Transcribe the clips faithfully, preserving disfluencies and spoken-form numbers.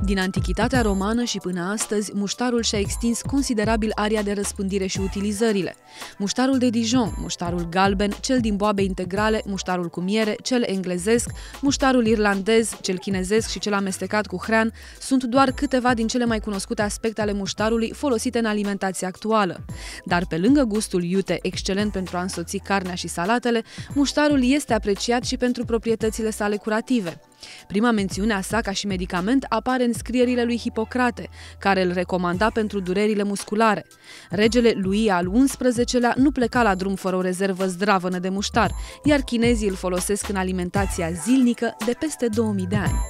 Din antichitatea romană și până astăzi, muștarul și-a extins considerabil area de răspândire și utilizările. Muștarul de Dijon, muștarul galben, cel din boabe integrale, muștarul cu miere, cel englezesc, muștarul irlandez, cel chinezesc și cel amestecat cu hrean sunt doar câteva din cele mai cunoscute aspecte ale muștarului folosite în alimentația actuală. Dar pe lângă gustul iute, excelent pentru a însoți carnea și salatele, muștarul este apreciat și pentru proprietățile sale curative. Prima mențiune a sa ca și medicament apare în scrierile lui Hipocrate, care îl recomanda pentru durerile musculare. Regele Louis al unsprezecelea nu pleca la drum fără o rezervă zdravănă de muștar, iar chinezii îl folosesc în alimentația zilnică de peste două mii de ani.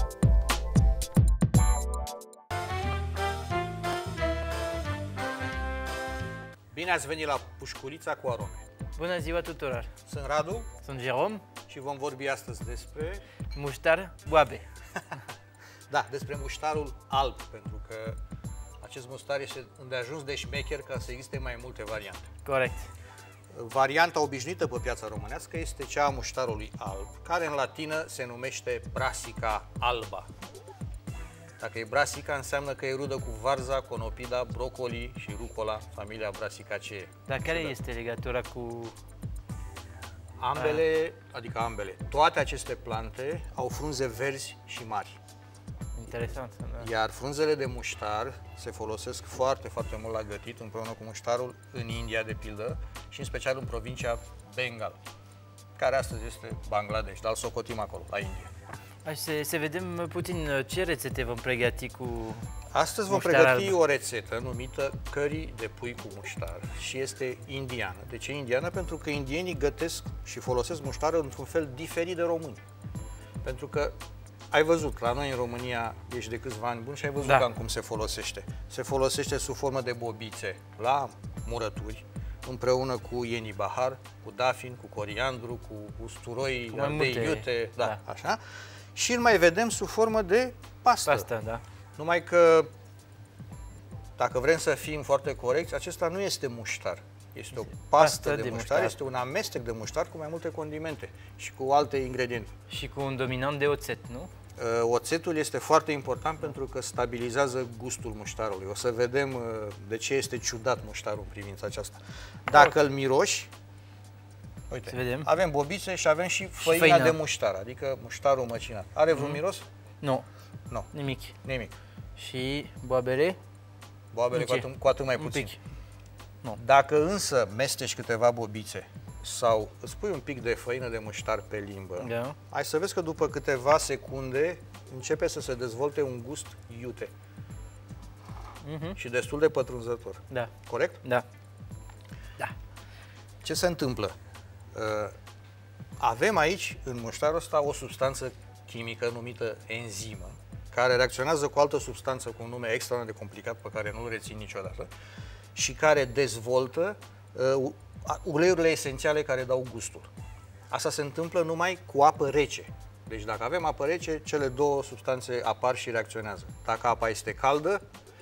Bine ați venit la Pușculița cu arome. Bună ziua tuturor! Sunt Radu. Sunt Jerome. Și vom vorbi astăzi despre... muștar boabe. Da, despre muștarul alb, pentru că acest muștar este îndeajuns de șmecher ca să existe mai multe variante. Corect. Varianta obișnuită pe piața românească este cea a muștarului alb, care în latină se numește Brassica alba. Dacă e Brassica, înseamnă că e rudă cu varza, conopida, brocoli și rucola, familia Brassicaceae. Dar care este legătura cu... Ambele, adică ambele, toate aceste plante au frunze verzi și mari. Interesant. Da. Iar frunzele de muștar se folosesc foarte, foarte mult la gătit, împreună cu muștarul în India, de pildă, și în special în provincia Bengal, care astăzi este Bangladesh, dar îl socotim acolo, la India. Hai să, să vedem puțin ce rețete vom pregăti cu Astăzi vom pregăti alb. o rețetă numită curry de pui cu muștar și este indiană. De ce indiană? Pentru că indienii gătesc și folosesc muștarul într-un fel diferit de români. Pentru că ai văzut, la noi în România ești de câțiva ani buni și ai văzut da. cam cum se folosește. Se folosește sub formă de bobițe la murături, împreună cu ieni bahar, cu dafin, cu coriandru, cu usturoi, ardei iute, da, da. așa. Și îl mai vedem sub formă de pastă. Pastă, da. Numai că, dacă vrem să fim foarte corecți, acesta nu este muștar. Este o pastă, pastă de, de muștar, muștar, este un amestec de muștar cu mai multe condimente și cu alte ingrediente. Și cu un dominant de oțet, nu? Oțetul este foarte important pentru că stabilizează gustul muștarului. O să vedem de ce este ciudat muștarul în privința aceasta. Dacă îl miroși, uite, vedem. avem bobițe și avem și făina, și făina de muștar, adică muștarul măcinat. Are vreun mm. miros? Nu. Nu. Nimic. Nimic. Și boabele? Boabele cu atât, cu atât mai puțin. Un pic. Nu. Dacă însă mesteci câteva bobițe sau îți pui un pic de făină de muștar pe limbă, da. ai să vezi că după câteva secunde începe să se dezvolte un gust iute mm-hmm. și destul de pătrunzător. Da. Corect? Da. Da. Ce se întâmplă? Uh, avem aici, în muștarul ăsta, o substanță chimică numită enzimă, care reacționează cu altă substanță cu un nume extraordinar de complicat pe care nu-l rețin niciodată și care dezvoltă uh, uleiurile esențiale care dau gustul. Asta se întâmplă numai cu apă rece. Deci dacă avem apă rece, cele două substanțe apar și reacționează. Dacă apa este caldă,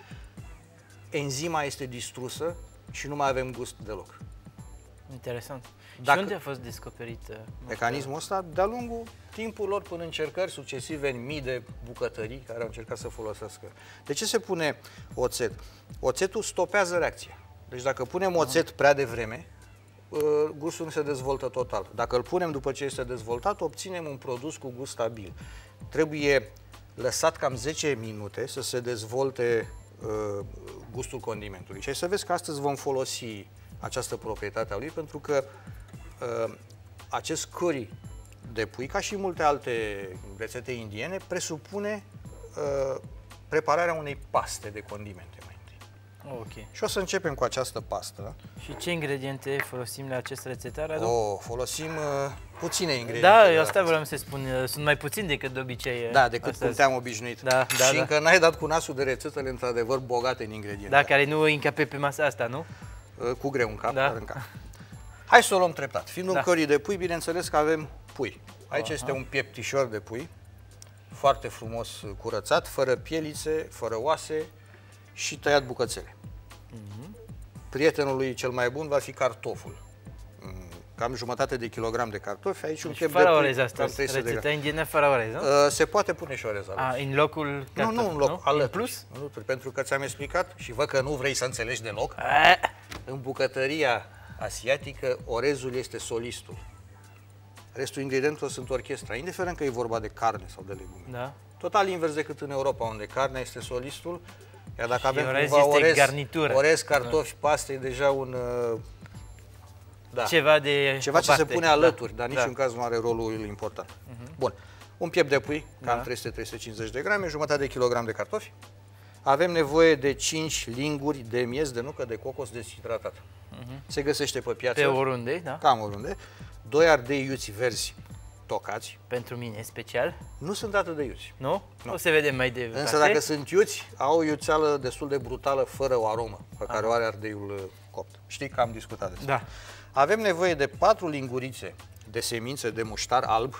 enzima este distrusă și nu mai avem gust deloc. Interesant. Dacă... Și unde a fost descoperit uh, mecanismul ăsta? De-a lungul timpului lor, până încercări succesive în mii de bucătării care au încercat să folosească. De ce se pune oțet? Oțetul stopează reacția. Deci dacă punem oțet prea devreme, gustul nu se dezvoltă total. Dacă îl punem după ce este dezvoltat, obținem un produs cu gust stabil. Trebuie lăsat cam zece minute să se dezvolte uh, gustul condimentului. Și să vezi că astăzi vom folosi această proprietate a lui, pentru că uh, acest curry de pui, ca și multe alte rețete indiene, presupune uh, prepararea unei paste de condimente mai întâi. Ok. Și o să începem cu această pastă. Și ce ingrediente folosim la acest rețetar, Radu? Oh, folosim uh, puține ingrediente. Da, eu asta vreau să spun. Sunt mai puțini decât de obicei. Da, decât astăzi. cum te-am obișnuit. Da, da, și da. încă n-ai dat cu nasul de rețetele într-adevăr bogate în ingrediente. Da, care nu încape pe masa asta, nu? Cu greu în cap, da. dar în cap. Hai să o luăm treptat. Fiind un da. curry de pui, bineînțeles că avem pui. Aici Aha. este un pieptișor de pui, foarte frumos curățat, fără pielițe, fără oase și tăiat bucățele. Mm-hmm. Prietenul lui cel mai bun va fi cartoful. cam jumătate de kilogram de cartofi, aici un Deci piept fără de orez pui, asta, cam trei sute de rețeta grame. indiană fără orez, nu? Uh, se poate pune și orez. A, în locul Nu, nu în loc, nu? alături. În plus? Alături, pentru că ți-am explicat și văd că nu vrei să înțelegi deloc. A, În bucătăria asiatică, orezul este solistul. Restul ingredientelor sunt orchestra, indiferent că e vorba de carne sau de legume. da. Total invers decât în Europa, unde carnea este solistul, iar dacă Și avem orez cumva este orez, garnitură. orez, cartofi, paste, e deja un... uh, Da. Ceva de Ceva ce se aparte. pune alături, da. dar da. niciun caz nu are rolul important. Uh-huh. Bun. Un piept de pui, cam Da. trei sute - trei sute cincizeci de grame, jumătate de kilogram de cartofi. Avem nevoie de cinci linguri de miez de nucă de cocos deshidratat. Uh-huh. Se găsește pe piață, Pe oriunde, da? cam oriunde. Doi ardei iuți verzi tocați. Pentru mine special, Nu sunt atât de iuți. nu? Nu. O să vedem mai departe. Însă dacă sunt iuți, au o iuțeală destul de brutală, fără o aromă, pe care o are ardeiul uh, copt. Știi că am discutat despre Da. Avem nevoie de patru lingurițe de semințe de muștar alb.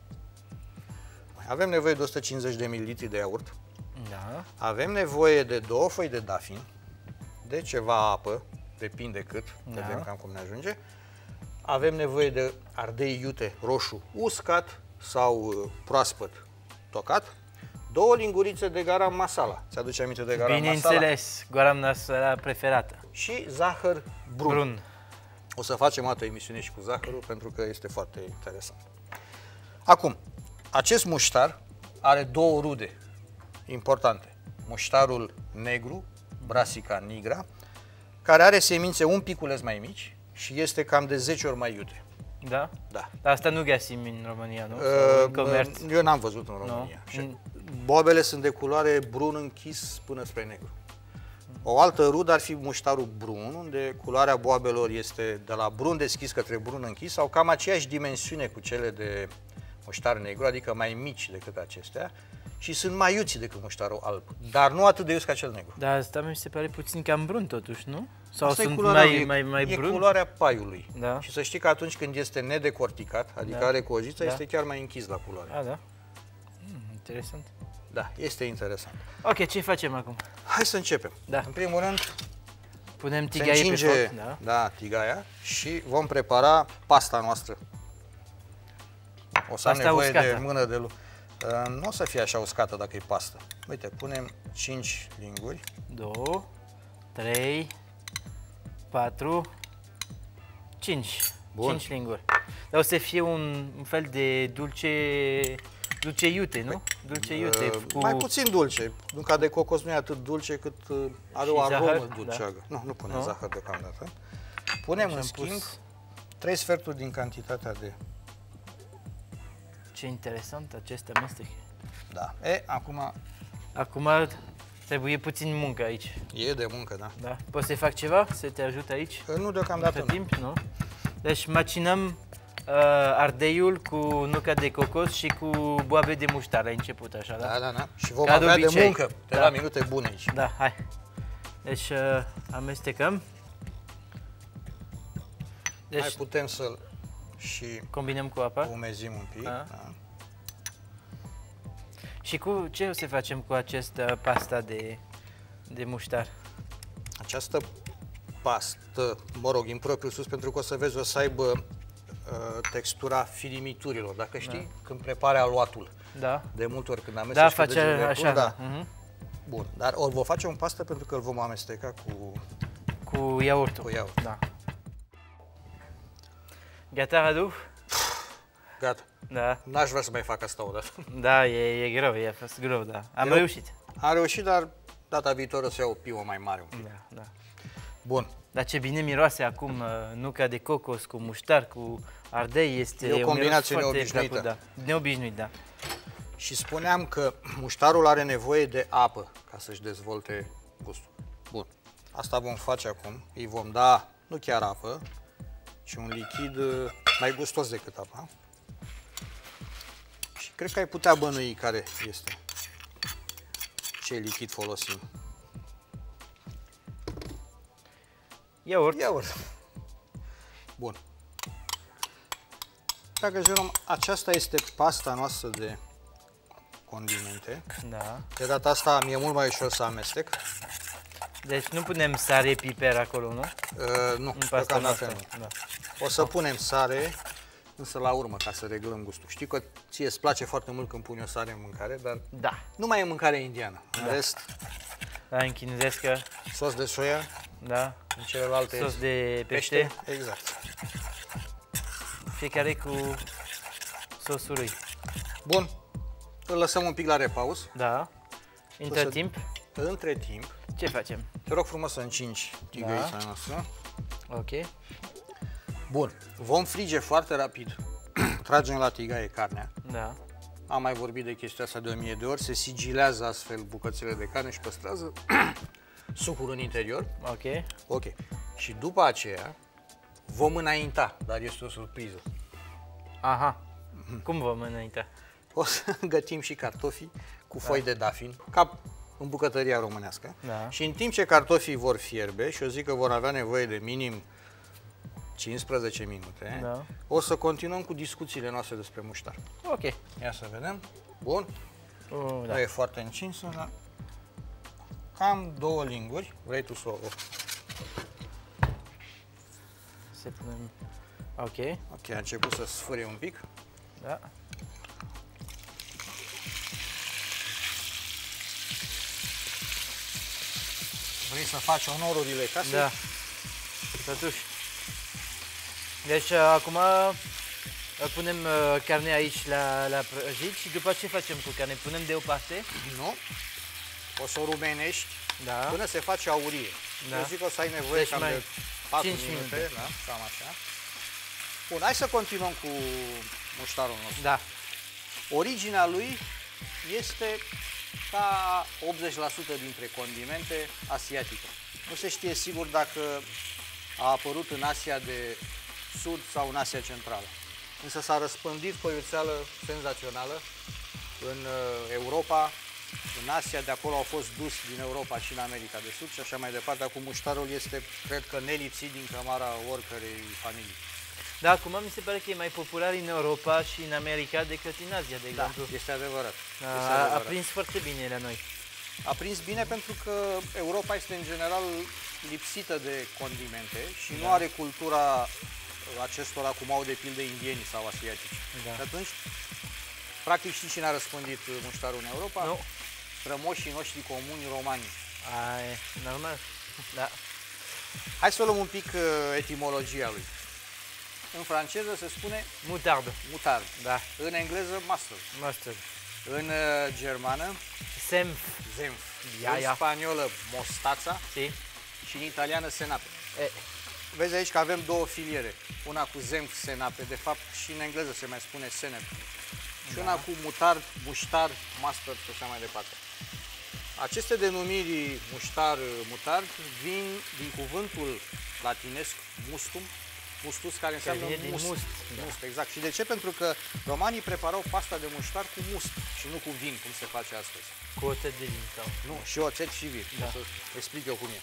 Avem nevoie de o sută cincizeci de mililitri de iaurt. Da. Avem nevoie de două foi de dafin, de ceva apă, depinde cât, Da. vedem cam cum ne ajunge. Avem nevoie de ardei iute roșu uscat sau uh, proaspăt tocat. Două lingurițe de garam masala. Ți-aduce aminte de garam masala? Bineînțeles, garam masala preferată. Și zahăr brun. Brun. O să facem altă emisiune și cu zahărul, pentru că este foarte interesant. Acum, acest muștar are două rude importante. Muștarul negru, Brassica nigra, care are semințe un piculeț mai mici și este cam de zece ori mai iute. Da? Da. Dar asta nu găsim în România, nu? Sau în comerț. Uh, eu n-am văzut în România. Nu? Și boabele sunt de culoare brun închis până spre negru. O altă rudă ar fi muștarul brun, unde culoarea boabelor este de la brun deschis către brun închis, sau cam aceeași dimensiune cu cele de muștar negru, adică mai mici decât acestea, și sunt mai iuți decât muștarul alb, dar nu atât de iuți ca cel negru. Dar asta mi se pare puțin cam brun totuși, nu? Sau Asta e sunt culoarea mai, lui, mai, mai e brun? culoarea paiului. Da. Și să știi că atunci când este nedecorticat, adică Da. are cojiță, Da. este chiar mai închis la culoare. A, da? Hmm, interesant. Da, este interesant. Ok, ce facem acum? Hai să începem. Da. În primul rând, Punem se tigaie pe încinge, foc, da? da, tigaia, și vom prepara pasta noastră. O să am Pasta nevoie uscată. de mână de lucru. Nu o să fie așa uscată dacă e pastă. Uite, punem cinci linguri. Două, trei, patru, cinci. Bun. Cinci linguri. Dar o să fie un, un fel de dulce, dulce iute, nu? Dulce iute Uh, cu... Mai puțin dulce. Nuca de cocos nu e atât dulce cât uh, are Și o aromă zahăr? dulceagă. Nu, nu punem Nu? zahăr deocamdată. Punem Deci în am schimb pus- trei sferturi din cantitatea de... Ce interesant acest amestec. Da. E, acum Acum trebuie puțin muncă aici. e de muncă, da. Da? Poți să fac ceva? Să te ajut aici? Nu deocamdată. Între timp, nu? Deci macinăm uh, ardeiul cu nuca de cocos și cu boabe de muștar la început, așa, da? Da, da, da. Și vom Ca de avea de obicei. muncă de Da. la minute bune aici. Da, hai. Deci uh, amestecăm. Deci Mai putem să-l și combinăm cu apa. umezim un pic. Da. Da. Și cu ce o să facem cu această pasta de, de muștar? Această pastă, mă rog, impropriu sus, pentru că o să vezi, o să aibă uh, textura filimiturilor. Dacă știi, da. Când prepare aluatul, Da? de multe ori când amesteci Da, cu face degetele așa, pur, da. Mhm. Bun, dar o vom face în pastă pentru că îl vom amesteca cu, Cu iaurtul. cu iaurt. Da. Gata, Radu? Gata. Da. N-aș vrea să mai fac asta o dată. Da, e, e greu, e a fost greu, da. Am Greu? reușit. Am reușit, dar data viitoare o să iau o piuă mai mare. Un pic. Da, da. Bun. Dar ce bine miroase acum uh, nuca de cocos cu muștar, cu ardei, este E o un combinație miros foarte neobișnuită. plăcut, da. Neobișnuit, da. Și spuneam că muștarul are nevoie de apă ca să-și dezvolte gustul. Bun. Asta vom face acum. Îi vom da, nu chiar apă, ci un lichid uh, mai gustos decât apa. Și cred că ai putea bănui care este. Ce lichid folosim. Iaurt. Iaurt. Bun. Dragă Jerome, aceasta este pasta noastră de condimente. Da. De data asta mi-e mult mai ușor să amestec. Deci nu punem sare, piper acolo, nu? Uh, nu, În pasta deocamdată noastră. nu. Da. O să punem sare, însă la urmă, ca să reglăm gustul. Știi că ție îți place foarte mult când pun eu sare în mâncare, dar Da. nu mai e mâncare indiană. În Da. rest, Da, în chinezească, sos de soia, da. în celelalte Sos de pește, Exact. fiecare cu sosul lui. Bun, îl lăsăm un pic la repaus. Da. Între să- timp, Între timp, ce facem? te rog frumos să încingi tigăița Da. noastră. Ok. Bun, vom frige foarte rapid. Tragem la tigaie carnea. Da. Am mai vorbit de chestia asta de o mie de ori. Se sigilează astfel bucățile de carne și păstrează sucul în interior. Ok. Ok. Și după aceea vom înainta, dar este o surpriză. Aha. Cum vom înainte? O să gătim și cartofii cu foi de dafin, ca în bucătăria românească. Da. Și în timp ce cartofii vor fierbe, și eu zic că vor avea nevoie de minim cincisprezece minute, Da. o să continuăm cu discuțiile noastre despre muștar. Ok. Ia să vedem. Bun. Uh, da. Nu e foarte încinsă, dar cam două linguri. Vrei tu să o... Se punem... Ok. Ok, a început să sfârie un pic. Da. Vrei să faci onorurile casei? Da. Totuși. Deci uh, acum uh, punem uh, carnea aici la, la prăjit și după ce facem cu carne? Punem deoparte? Nu. O să o rumenești Da. până se face aurie. Da. Eu zic că o să ai nevoie Deci cam mai de patru cinci minute. minute. Da, cam așa. Bun, hai să continuăm cu muștarul nostru. Da. Originea lui este ca optzeci la sută dintre condimente asiatică. Nu se știe sigur dacă a apărut în Asia de Sud sau în Asia Centrală. Însă s-a răspândit pe o iuțeală senzațională în uh, Europa, în Asia, de acolo au fost dus din Europa și în America de Sud și așa mai departe. Acum muștarul este, cred că, nelipsit din cămara oricărei familii. Da, acum mi se pare că e mai popular în Europa și în America decât în Asia, de Da, exemplu. este adevărat. A, Este a adevărat. prins foarte bine la noi. A prins bine pentru că Europa este în general lipsită de condimente și nu are cultura acestora cum au de pildă indienii sau asiatici. Da. Și atunci, practic știi cine a răspândit muștarul în Europa? Nu. Strămoșii noștri comuni romani. A, e normal. Da. Hai să luăm un pic uh, etimologia lui. În franceză se spune Mutardă. mutard, Da. în engleză mustard, Mustard. în uh, germană Senf. zenf, Ia, în ia. spaniolă mostața Si. și în italiană senape. E, Vezi aici că avem două filiere, una cu zenf, senape, de fapt și în engleză se mai spune senep, și Da. una cu mutard, muștar, mustard și așa mai departe. Aceste denumiri muștar, mutard vin din cuvântul latinesc mustum, mustus, care înseamnă vine din must. must, da. Must, exact. Și de ce? Pentru că romanii preparau pasta de muștar cu must și nu cu vin, cum se face astăzi. cu oțet de vin sau... Nu, și oțet și vin. Da. O să explic eu cum e.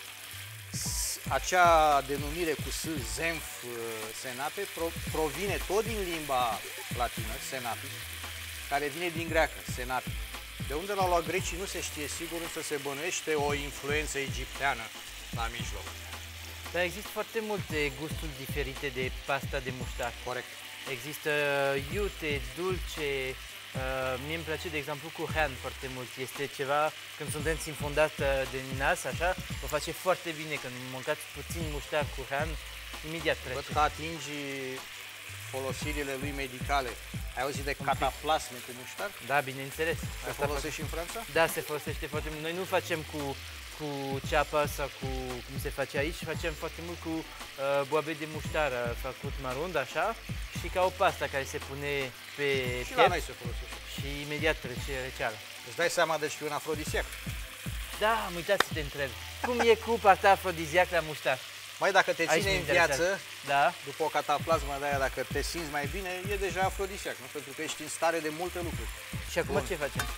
S- Acea denumire cu s, zenf, uh, senape, pro, provine tot din limba latină, senapi, care vine din greacă, senapi. De unde l-au luat grecii nu se știe sigur, însă se bănuiește o influență egipteană la mijloc. Dar există foarte multe gusturi diferite de pasta de muștar. Corect. Există iute, dulce, uh, mie îmi place de exemplu cu han foarte mult. Este ceva, când sunteți infundat uh, de nas, așa, o face foarte bine. Când mâncați puțin muștar cu han, imediat Văd trece. că atingi folosirile lui medicale. Ai auzit de cataplasme cu muștar? Da, bineînțeles. Se Asta folosește și în Franța? Da, se folosește foarte mult. Noi nu facem cu, cu ceapa sau cu cum se face aici, facem foarte mult cu uh, boabe de muștar uh, făcut marunt, așa, și ca o pasta care se pune pe Și la piept noi se folosește. și imediat trece răceala. Îți dai seama, deci, că e un afrodisiac. Da, am uitat să te întreb. Cum e cu partea afrodiziac la muștar? Mai dacă te Aici ține mă în interesează. viață, Da? după o cataplasmă de aia, dacă te simți mai bine, e deja afrodisiac, nu? Pentru că ești în stare de multe lucruri. Și acum Bun. ce facem?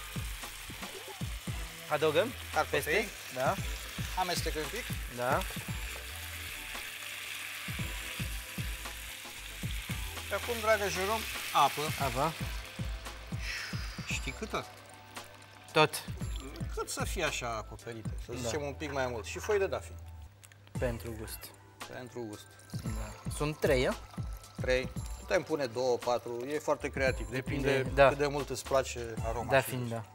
Adăugăm? Cartofei. Peste? Da. Amestecăm un pic. Da. Și acum, dragă Jerome, apă. Apa. Știi câtă? Tot. Cât să fie așa acoperite, să Da. zicem un pic mai mult. Și foi de dafin. Pentru gust. Pentru gust. Da. Sunt trei, a? trei. Putem pune două, patru, e foarte creativ. Depinde, Depinde, da. cât de mult îți place aroma. Da, și fiind, gust. da.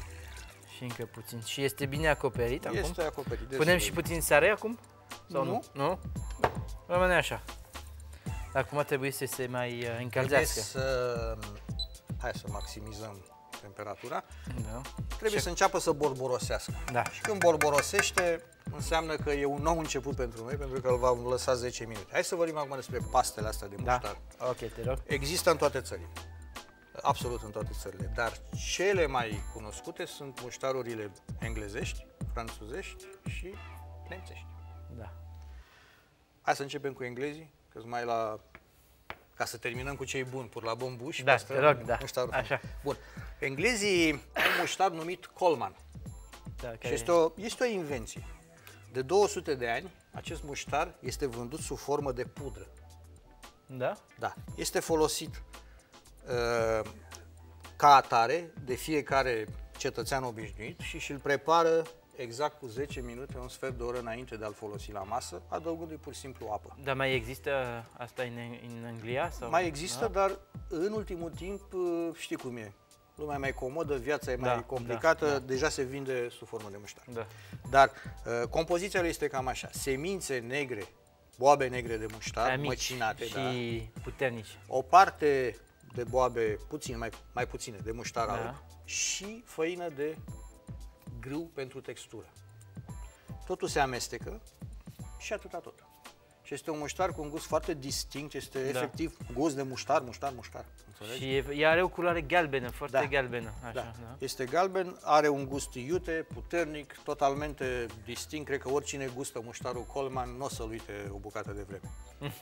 Și încă puțin. Și este bine acoperit acum? Este acoperit. Punem și puțin sare acum? Sau nu? Nu. Nu? Rămâne așa. Acum trebuie să se mai uh, încălzească. Trebuie să... Hai să maximizăm temperatura. Da. Trebuie Și... să înceapă să borborosească. Da. Și când borborosește, înseamnă că e un nou început pentru noi, pentru că îl vom lăsa zece minute. Hai să vorbim acum despre pastele astea de muștar. Da. Ok, te rog. Există în toate țările. Absolut în toate țările. Dar cele mai cunoscute sunt muștarurile englezești, franțuzești și nemțești. Da. Hai să începem cu englezii, că mai la... Ca să terminăm cu cei buni, pur la bombuși. Da, te rog, da. Muștarul. Așa. Bun. Englezii au un muștar numit Coleman. Da, Și este o, este o invenție. De două sute de ani, acest muștar este vândut sub formă de pudră. Da? Da. Este folosit uh, ca atare de fiecare cetățean obișnuit și și-l prepară exact cu zece minute, un sfert de oră înainte de a-l folosi la masă, adăugându-i pur și simplu apă. Dar mai există asta în, în Anglia? Sau? Mai există, da? dar în ultimul timp știi cum e. Lumea e mai comodă, viața e mai Da, complicată, da, da. deja se vinde sub formă de muștar. Da. Dar uh, compoziția lui este cam așa. Semințe negre, boabe negre de muștar, Mici măcinate, și da. puternici. O parte de boabe puțin, mai, mai puține, de muștar Da. alb și făină de grâu pentru textură. Totul se amestecă și atâta tot. Și este un muștar cu un gust foarte distinct, este Da. efectiv gust de muștar, muștar, muștar. Înțelegi? Și e, ea are o culoare galbenă, foarte Da. galbenă. Așa, Da. da. Este galben, are un gust iute, puternic, totalmente distinct. Cred că oricine gustă muștarul Coleman nu o să-l uite o bucată de vreme.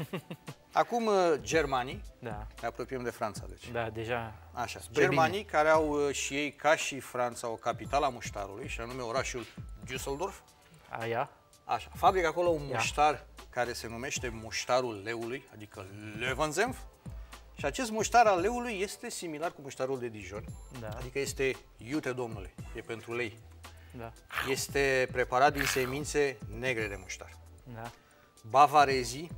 Acum, uh, germanii, Da. ne apropiem de Franța, deci. Da, deja. Așa, Spre germanii care au uh, și ei, ca și Franța, o capitală a muștarului, și anume orașul Düsseldorf. Aia. Așa, fabrică acolo un Ia. muștar care se numește muștarul leului, adică Löwensenf. Și acest muștar al leului este similar cu muștarul de Dijon, Da. adică este iute, domnule, e pentru lei. Da. Este preparat din semințe negre de muștar. Da. Bavarezii,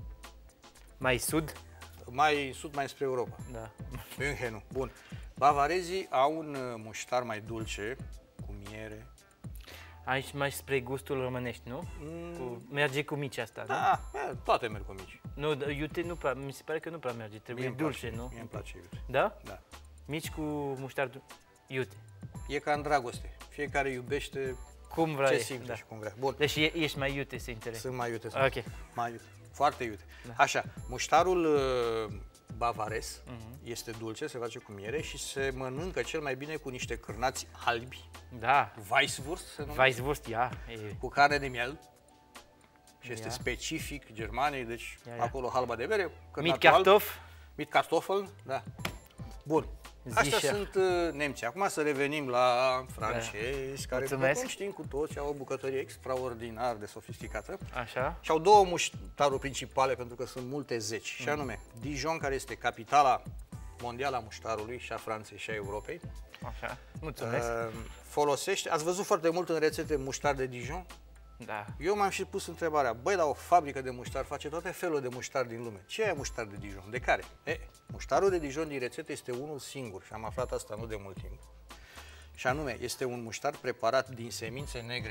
Mai sud? mai sud, mai spre Europa. Da. Münchenul. Bun. Bavarezii au un uh, muștar mai dulce, cu miere. Aici mai spre gustul românești, nu? Mm. Cu, merge cu mici asta, nu? Da, bă, toate merg cu mici. Nu, da, iute nu prea, mi se pare că nu prea merge, trebuie Mie-mi dulce, place, nu? Mie îmi place iute. Da? Da. Mici cu muștar du- iute. E ca în dragoste. Fiecare iubește Cum vrea ce e, simte da. și cum vrea. Bun. Deci e, ești mai iute, se interes. Sunt mai iute. Ok. Mai iute. Foarte iute. Da. Așa, muștarul uh, bavarez Mhm. este dulce, se face cu miere și se mănâncă cel mai bine cu niște cârnați albi, Da. Weisswurst se numește, Weisswurst, ia. E, cu carne de miel. Și este Ia. specific Germaniei, deci Ia, ia. acolo halba de bere, mit cârnatul alb, cartof. mit Kartoffel, da. Bun. Astea Zișa. sunt uh, nemții. Acum să revenim la francezi, care, după Mulțumesc. cum știm cu toți, au o bucătărie extraordinar de sofisticată. Așa. Și au două muștaruri principale, pentru că sunt multe zeci, Mm. și anume Dijon, care este capitala mondială a muștarului, și a Franței și a Europei. Așa. Mulțumesc. Uh, folosește, ați văzut foarte mult în rețete muștar de Dijon? Da. Eu m-am și pus întrebarea, băi, dar o fabrică de muștar face toate felurile de muștar din lume. Ce e muștar de Dijon? De care? E, muștarul de Dijon din rețetă este unul singur și am aflat asta nu de mult timp. Și anume, este un muștar preparat din semințe negre,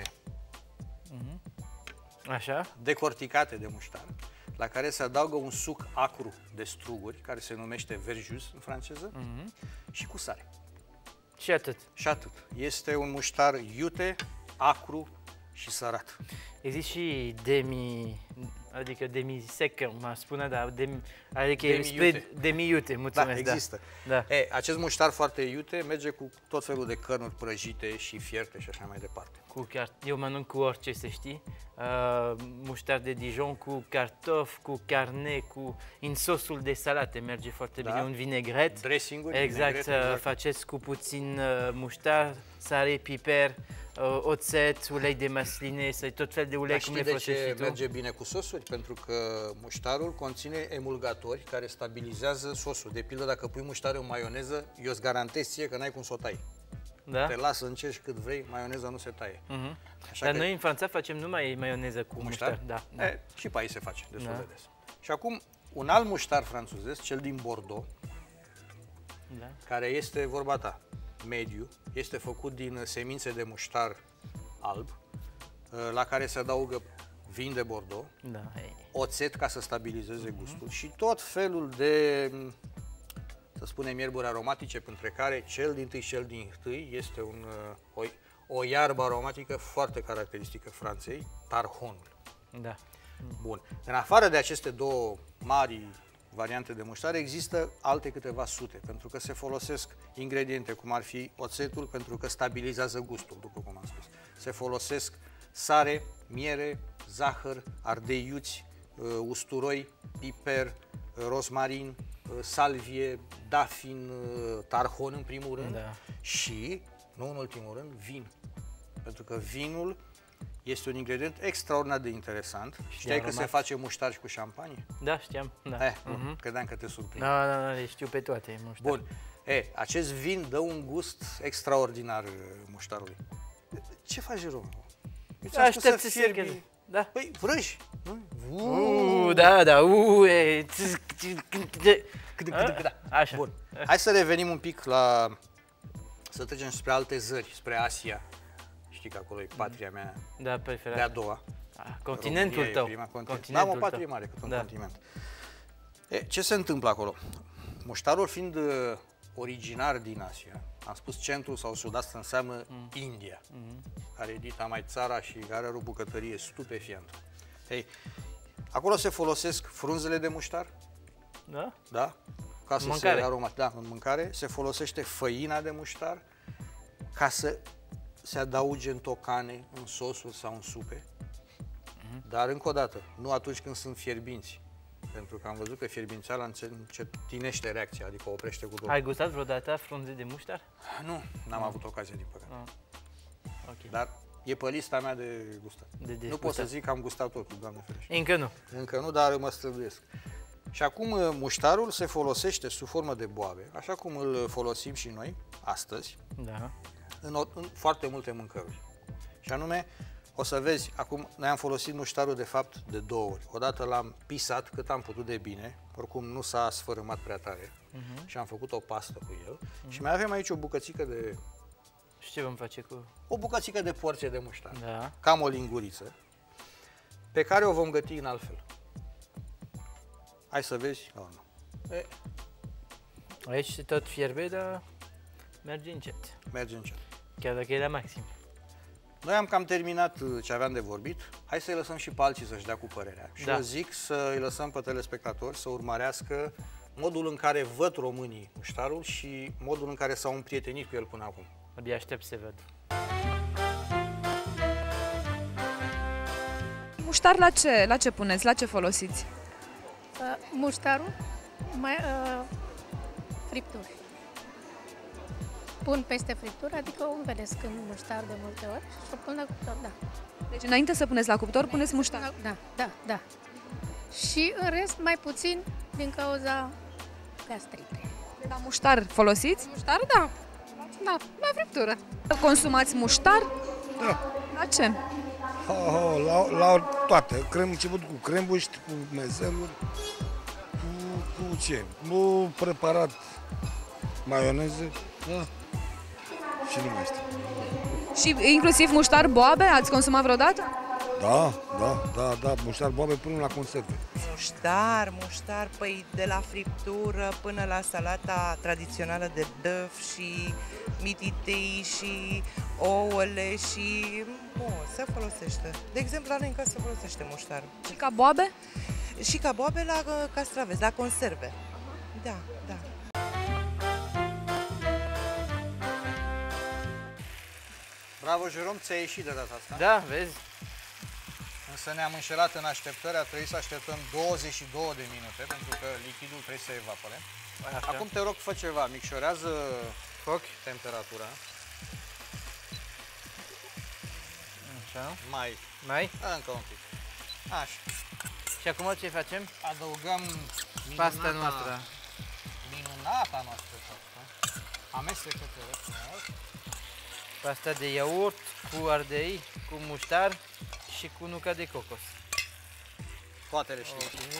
Așa. decorticate de muștar, la care se adaugă un suc acru de struguri, care se numește verjus în franceză, și cu sare. Și atât. Și atât. Este un muștar iute, acru și sărat. Există și demi, adică demi sec, mă spune, da, demi, adică Demi spre iute. demi iute, mulțumesc, Da, există. Da. E, acest muștar foarte iute merge cu tot felul de cărnuri prăjite și fierte și așa mai departe. Cu car- eu mănânc cu orice, să știi. Uh, muștar de Dijon cu cartofi, cu carne, cu în sosul de salate merge foarte Da. bine, un vinegret. Dressing-uri, Exact, vinegret, uh, faceți cu puțin uh, muștar, sare, piper, uh, oțet, ulei de măsline, să tot fel de ulei Dar cum știi le de ce folosești tu. merge bine cu sosuri? Pentru că muștarul conține emulgatori care stabilizează sosul. De pildă, dacă pui muștar în maioneză, eu îți garantez ție că n-ai cum să o tai. Da. Te lasă încerci cât vrei, maioneza nu se taie. Uh-huh. Așa Dar că noi în Franța facem numai maioneză cu muștar. muștar? Da, da. E, și pe aici se face destul Da. de des. Și acum, un alt muștar franțuzesc, cel din Bordeaux, Da. care este, vorba ta, mediu, este făcut din semințe de muștar alb, la care se adaugă vin de Bordeaux, Da. Ei. oțet ca să stabilizeze gustul și tot felul de, să spunem, mierburi aromatice, între care cel din tâi și cel din tâi este un, o, o iarbă aromatică foarte caracteristică Franței, tarhonul. Da. Bun. În afară de aceste două mari variante de muștar, există alte câteva sute, pentru că se folosesc ingrediente, cum ar fi oțetul, pentru că stabilizează gustul, după cum am spus. Se folosesc sare, miere, zahăr, ardei iuți, usturoi, piper, rozmarin, salvie, dafin, tarhon în primul rând, Da. și, nu în ultimul rând, vin. Pentru că vinul este un ingredient extraordinar de interesant. Știai că se face muștar și cu șampanie? Da, știam. Da. Eh, bun, credeam că te surprinde. Da, da, da, le știu pe toate. Muștar. Bun. E, acest vin dă un gust extraordinar muștarului. Ce faci, Jerome? Aștept să fierbi. Da. Păi, vrăji. Uh, da, da, uh, e... Așa. Bun. Hai să revenim un pic la... Să trecem spre alte zări, spre Asia. Știi că acolo e patria mea Da, preferat. de a doua. Ah, continentul România e tău. prima continent. Continentul N-am o patrie tău. mare cât un Da. continent. E, ce se întâmplă acolo? Muștarul fiind uh, originar din Asia, am spus centrul sau sud-est înseamnă mm. India, mm. care e dita mai țara și care are o bucătărie stupefiantă. Ei, acolo se folosesc frunzele de muștar, Da? da? Ca să Mâncare. se aromatize, da, în mâncare. Se folosește făina de muștar ca să se adauge în tocane, în sosuri sau în supe. Mm-hmm. Dar încă o dată, nu atunci când sunt fierbinți. Pentru că am văzut că fierbințeala încetinește reacția, adică oprește cu două. Ai gustat vreodată frunze de muștar? Nu, n-am avut ocazia, din păcate. Ah. Ok. Dar e pe lista mea de gustat. De nu degustat. pot să zic că am gustat totul, Doamne ferește. Încă nu. Încă nu, dar mă străduiesc. Și acum muștarul se folosește sub formă de boabe, așa cum îl folosim și noi astăzi, Da. în, o, în foarte multe mâncăruri. Și anume, o să vezi, acum noi am folosit muștarul de fapt de două ori. Odată l-am pisat cât am putut de bine, oricum nu s-a sfărâmat prea tare, uh-huh. și am făcut o pastă cu el. Uh-huh. Și mai avem aici o bucățică de... Și ce vom face cu... O bucățică de porție de muștar, Da. cam o linguriță, pe care o vom găti în altfel. Hai să vezi. Oh, nu. E, Aici se tot fierbe, dar merge încet. merge încet. Chiar dacă e la maxim. Noi am cam terminat ce aveam de vorbit. Hai să-i lăsăm și pe alții să-și dea cu părerea. Și Da. eu zic să-i lăsăm pe telespectatori să urmărească modul în care văd românii muștarul și modul în care s-au împrietenit cu el până acum. Abia aștept să văd. Muștar la ce? La ce puneți? La ce folosiți? Uh, muștarul, mai uh, fripturi. Pun peste friptură, adică umvelesc în muștar de multe ori și o pun la cuptor, da. Deci înainte să puneți la cuptor, puneți muștar. Da, da, da. Și în rest mai puțin din cauza gastritei. La muștar folosiți? Muștar, da. Da, la friptură. Consumați muștar? Da. La ce? Oh, la, la toate. Crem, început cu crembuști, cu mezeluri, cu, cu ce? Cu preparat maioneză, da? Și nu mai știu. Și inclusiv muștar boabe? Ați consumat vreodată? Da, da, da, da, muștar boabe până la conserve. Muștar, muștar, păi de la friptură până la salata tradițională de băf și mititei și ouăle și... Bun, se folosește. De exemplu, la noi în casă se folosește muștarul. Și ca boabe? Și ca boabe la uh, castraveți, la conserve. Da, da. Bravo, Jerome, ți-a ieșit de data asta. Da, vezi? Însă ne-am înșelat în așteptări, a trebuit să așteptăm douăzeci și două de minute, pentru că lichidul trebuie să evapore. Așa. Acum te rog, fă ceva, micșorează Foc. temperatura. Așa. Mai, Mai? încă un pic. Așa. Și acum ce facem? Adăugăm Pasta minunata- noastră. Minunata noastră pastă. Amestecă-te frumos. Pasta de iaurt cu ardei, cu muștar și cu nuca de cocos. Toate le știi. Okay.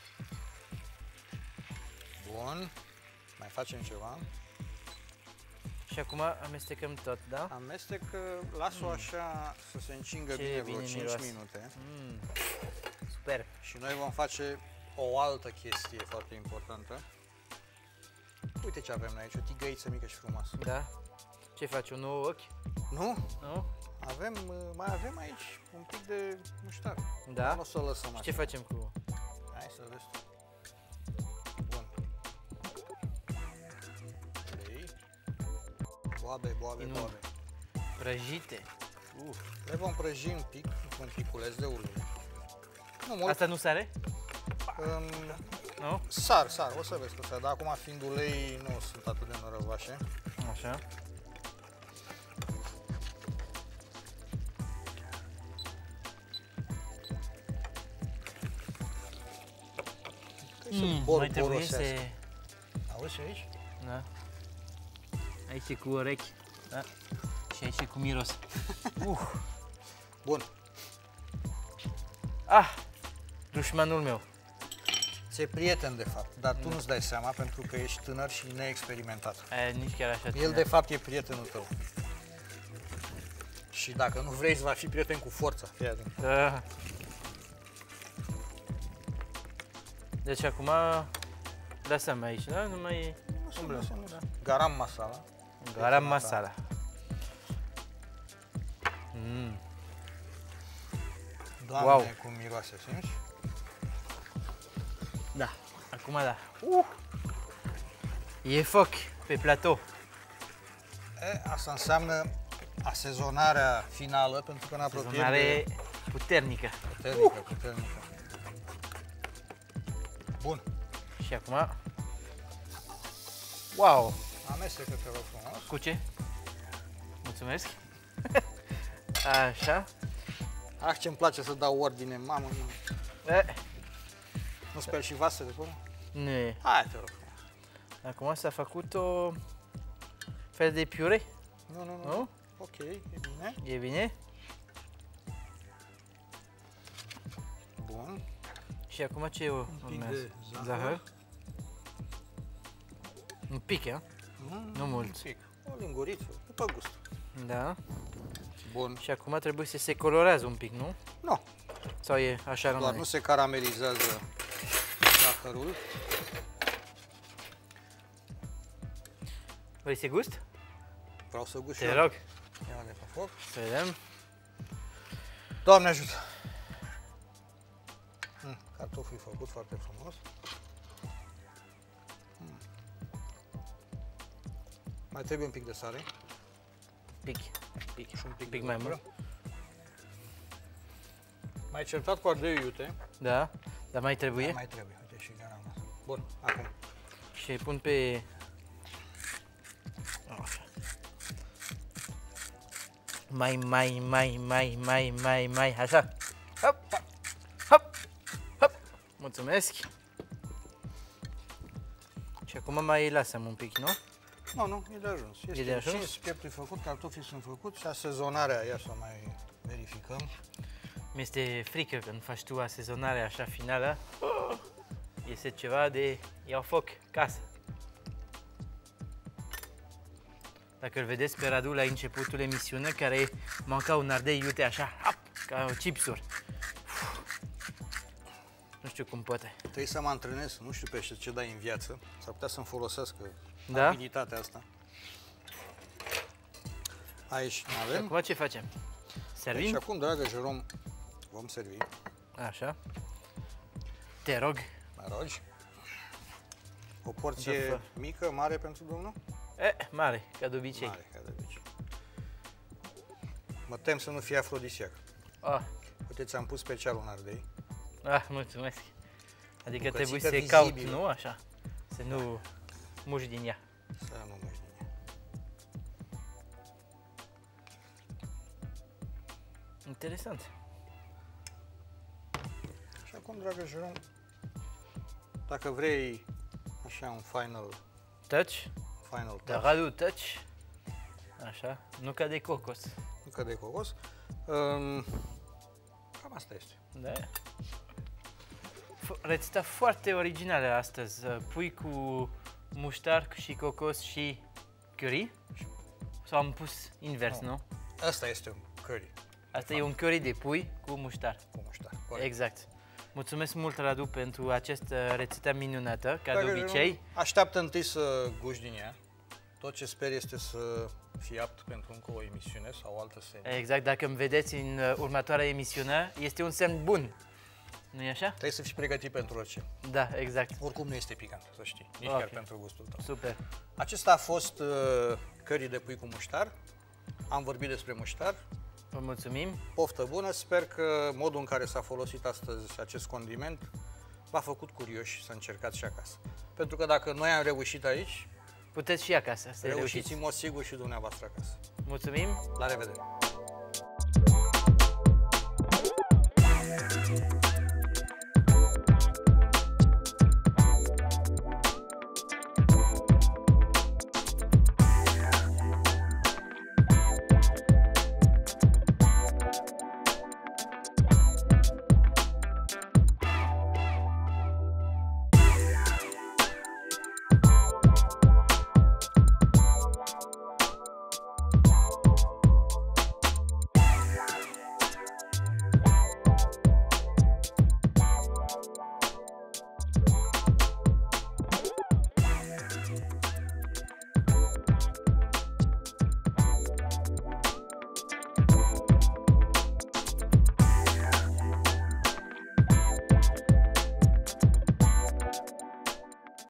Bun. Mai facem ceva. Și acum amestecăm tot, da? Amestec, las-o așa să se încingă Ce bine bine vreo cinci miroase. minute. Mm. Super. Și noi vom face o altă chestie foarte importantă. Uite ce avem noi aici, o tigăiță mică și frumoasă. Da? Ce faci, un nou ochi? Nu? Nu? Avem, mai avem aici un pic de muștar. Da? Nu o să o lăsăm Și așa. ce facem cu... Hai să vezi tu. Bun. Trei. Boabe, boabe, Din boabe. Prăjite. Uf. Le vom prăji un pic, un piculeț de ulei. Nu mult. Asta nu sare? Um, Nu? sar, sar, o să vezi că sar, dar acum fiind ulei nu sunt atât de norovoase. Așa. Mm, mai trebuie să... Auzi și aici? Da. Aici e cu urechi. Da. Și aici e cu miros. uh. Bun. Ah! Dușmanul meu. Ți-e prieten de fapt, dar tu nu-ți dai seama pentru că ești tânăr și neexperimentat. Aia, nici chiar așa. El de fapt e prietenul tău. Și dacă nu vrei, îți va fi prieten cu forța. Fii atent. Da. Deci acum lăsăm aici, da? Nu mai umblăm. Da. Garam masala. Garam masala. Mm. Doamne, Wow. cum miroase, simți? Da, acum da. Uh. E foc pe platou. E, asta înseamnă asezonarea finală, pentru că în apropiere Sezonare puternică. puternică, puternică. Bun. Și acum... Wow! Amestecă, te rog frumos. Cu ce? Mulțumesc. Așa. Ah, ce-mi place să dau ordine, mamă. E, Nu speli și vasele acolo? nu e. Hai, te rog frumos. Acum s-a făcut o fel de piure, Nu, nu, nu. nu? Ok, e bine. E bine. Bun. Și acum ce Un pic de zahăr. Zahăr. Un pic, eh? Mm, Nu mult. Un pic. O linguriță, după gust. Da. Bun. Și acum trebuie să se colorează un pic, nu? Nu, Sau e așa doar rămâne? nu se caramelizează zahărul. Vrei să gust? Vreau să gust și Te eu. rog. Ia-le pe foc. Să vedem. Doamne ajută! Mm, cartoful e făcut foarte frumos. Mm. Mai trebuie un pic de sare Pic. Pic. și un pic, pic de mai lămură. mult. Mai certat cu ardeiul iute. Da. Dar mai trebuie. Da, mai trebuie. Uite și garam asta. Bun, acum. Și îi pun pe... Așa. Mai, mai, mai, mai, mai, mai, mai, așa. Hop, hop, hop. Mulțumesc. Și acum mai lasăm un pic, nu? Nu, nu, e de ajuns. Este de ajuns? încins, pieptul e făcut, cartofii sunt făcuți și asezonarea, ia să o mai verificăm. Mi-este frică când faci tu asezonarea așa finală. Este ceva de iau foc, casă. Dacă îl vedeți pe Radu la începutul emisiunii, care manca un ardei iute așa, hap, ca chipsuri. Nu știu cum poate. Trebuie să mă antrenez, nu știu pe ce dai în viață. S-ar putea să-mi folosească Da? abilitatea asta. Aici avem. Acum ce facem? Servim? Și acum, dragă Jerome, vom servi. Așa. Te rog. Mă rogi. O porție Da, fă. mică, mare pentru domnul? E, mare, ca de obicei. Mare, ca de obicei. Mă tem să nu fie afrodisiac. Ah, Uite, ți-am pus special un ardei. ah, mulțumesc. Adică trebuie Bucățică să caut, vizibilă. nu? Așa. Să nu muși din ea. Să nu mă știu. Interesant. Și acum, dragă Jerome, dacă vrei așa un final, Touch. final De touch, Radu Touch. Așa, nuca de cocos. Nuca de cocos. Um, cam asta este. Da. Rețeta foarte originală astăzi. Pui cu muștar și cocos și curry? Sau am pus invers, nu? nu? Asta este un curry. Asta e un curry de pui cu muștar. Cu muștar, corect. Exact. Mulțumesc mult, Radu, pentru această rețetă minunată, ca Dacă de obicei. Așteaptă întâi să guși din ea. Tot ce sper este să fii apt pentru încă o emisiune sau o altă serie. Exact, dacă îmi vedeți în următoarea emisiune, este un semn bun. Nu e așa? Trebuie să fii pregătit pentru orice. Da, exact. Oricum nu este picant, să știi, nici Okay. chiar pentru gustul tău. Super. Acesta a fost uh, curry de pui cu muștar. Am vorbit despre muștar. Vă mulțumim. Poftă bună, sper că modul în care s-a folosit astăzi acest condiment v-a făcut curioși să încercați și acasă. Pentru că dacă noi am reușit aici, Puteți și acasă să reușiți reușiți. în mod sigur și dumneavoastră acasă. Mulțumim. La revedere!